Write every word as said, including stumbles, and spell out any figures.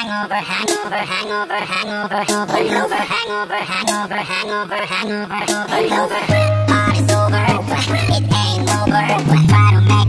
hangover, hangover, hangover, hangover, hangover, hangover, hangover, hangover, hangover, hangover. Party's over, it ain't over. Try to make